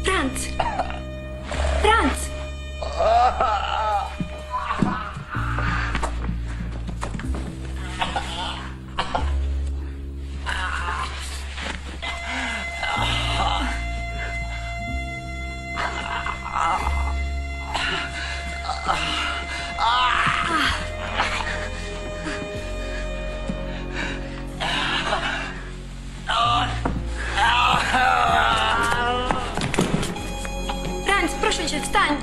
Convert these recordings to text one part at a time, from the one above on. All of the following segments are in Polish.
Franz! Franz! Franz, proszę cię, wstań!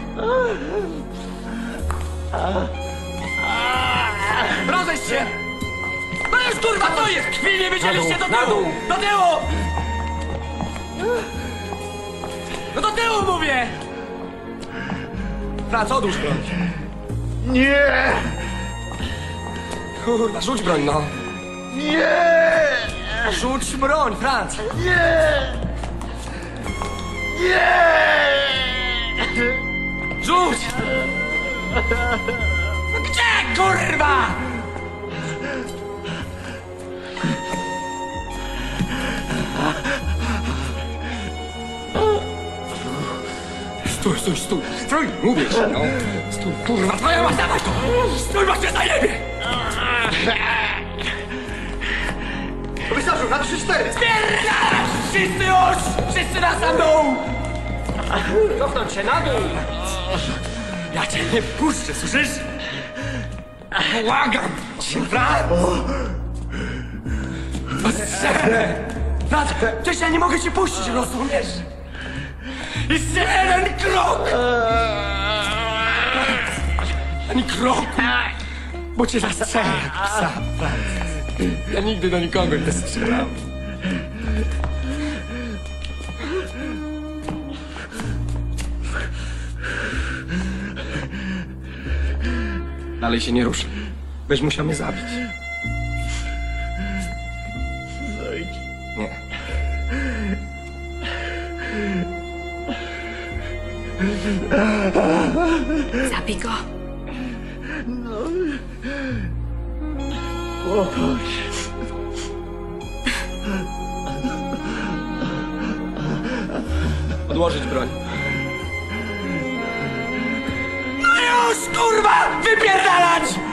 Rozejdź się! No już kurwa, co jest? Krwi nie wiedzieliście do tyłu! Do tyłu! No do tyłu mówię! Franz, odłóż broń. Nie! Kurwa, rzuć broń, no. Nie! Rzuć broń, Franz! Nie! Nie! Rzuć! No gdzie, kurwa? Stój! Stój! Mówię ci, no. Stój, kurwa, twoja mać, dawaj to! Stój, bo cię zajebie! Komisarzu, na 3-4! Spierdalać! Wszyscy już! Wszyscy na sam dół! Cofnąć się na dół! Ja cię nie puszczę, słyszysz? Błagam cię, Franz! Strzelę! Franz, przecież ja nie mogę cię puścić, rozumiesz? Jeszcze jeden krok! Ani kroku! Bo cię zastrzelę jak psa, Franz. Ja nigdy do nikogo nie strzelam. Dalej się nie rusz. Będziesz musiał mnie zabić. Zajdź. Nie. Zabij go. Popatrz. Odłożyć broń. No już, kurwa! Wypierdalać!